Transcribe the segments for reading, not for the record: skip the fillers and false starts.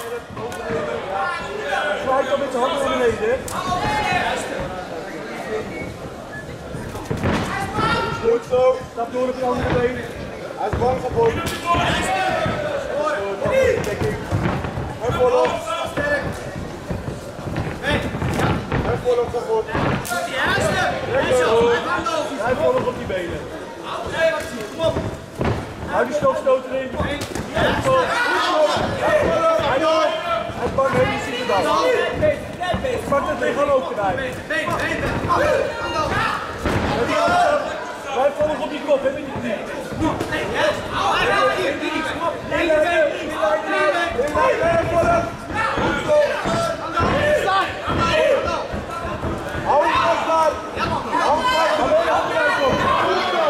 Zwaait dan met zijn handen naar beneden. Goed zo. Stap door op je andere been. Hij is bang voor. En voorop. En voorop van voor. Hij voorop op die benen. Hou die stoten erin. Hij is bang, hij ziet het al. Pak het tegenaan ook gedaan. Blijf volgens op die kop, hè, met die knie. Hou je vast daar. Hou vast. Alleen handen uit op. Goed zo.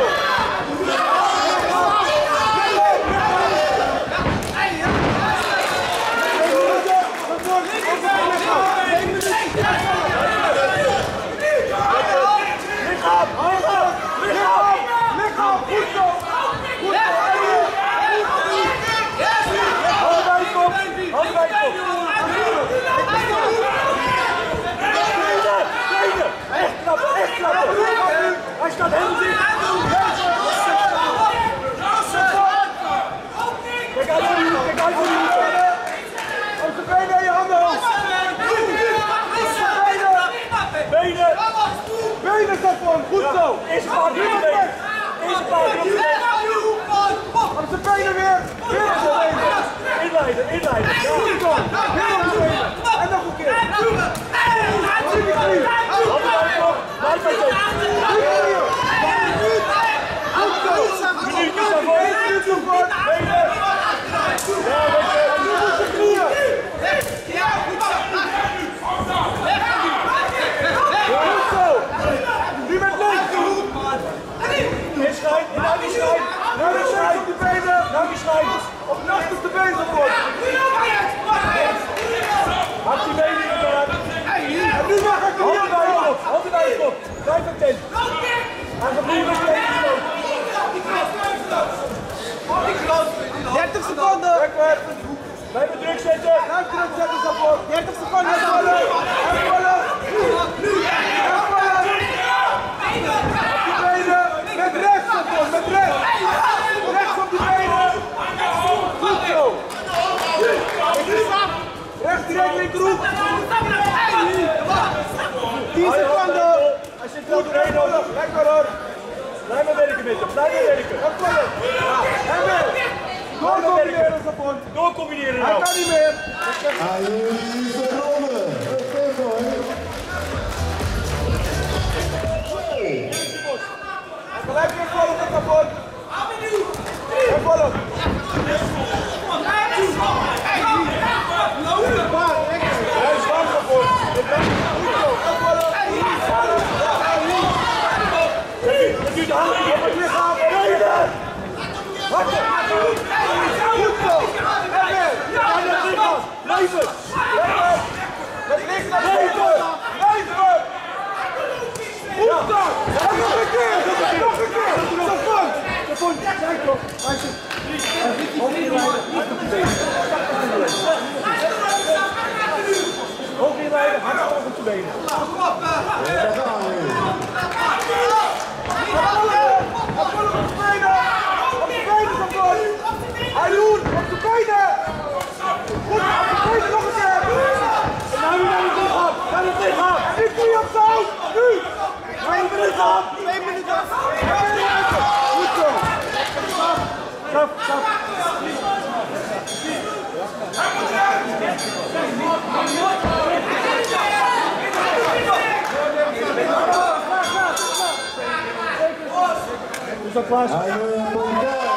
Hij staat helemaal dicht. Kijk uit voor die hoek, kijk uit voor die hoek. Op de benen en je handen hoog. Benen. Benen staat voor hem, goed zo. Eerste paard op de benen. Eerste paard op de benen. Op de benen weer. Weer op de benen. Inleiden, inleiden. Ja. Weer op de benen. En nog een keer. Blijf bij zo. Minuutjes daarvoor. Minuutjes daarvoor. Benen. Ja, goed zo. Nu met links. Inschrijf. Naar die schrijf. Naar die schrijf. Op die benen. Naar die schrijf. Op nacht op de benen voor. Hak die benen in elkaar. En nu mag ik hem hier bij je kop. Handen bij je kop. Blijf attent. Hij gaat nu met je 30 seconden. Blijf het druk zetten. Blijf druk zetten, Sapor. 30 seconden. Met rechts, Sapor. Met rechts. Rechts op die benen. Goed zo. Rechts direct linkerhoek. 10 seconden. Hij zit goed doorheen nodig. Lekker hoor. Blijf maar werken met hem. Blijf maar werken. En weer. Doorcombineren, Sapor. Doorcombineren nou. Hij kan niet meer. Hij is gewonnen. Gelijk weer volgen, Sapor. En volgen. Hij is bang, Sapor. Het duurt de handen op het lichaam. Hakken! Goed zo! En weer! En het lichaam! Blijven! Met links naar boven! Blijven! Goed zo! En nog een keer! Nog een keer! Sapon! Sapon, kijk toch! Hij zit... Hoog inleiden, hard op de benen. Hoog inleiden, hard op de benen. Arjoen, op de benen! Goed, op de benen nog een keer! En nou naar het lichaam! Naar het lichaam! En nu knie op zo! Nu! Naar het lichaam! 2 minuten! Goed zo! Stap, stap! Is dat klaar?